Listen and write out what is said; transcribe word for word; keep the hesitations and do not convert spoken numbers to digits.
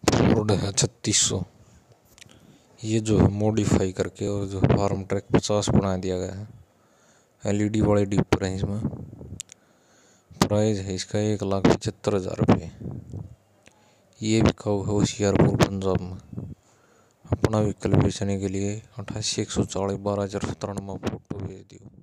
Ford है छत्तीस सौ। ये जो है मॉडिफाई करके और जो फार्म ट्रैक पचास बना दिया गया है। एलईडी वाले डिपर हैं इसमें। प्राइस है इसका एक लाख पचहत्तर हजार रुपये। ये बिका हुआ है होशियारपुर पंजाब में। अपना व्हीकल बेचने के लिए अठासी एक सौ चालीस बारह हजार सतानवे फोटो भेज दियो।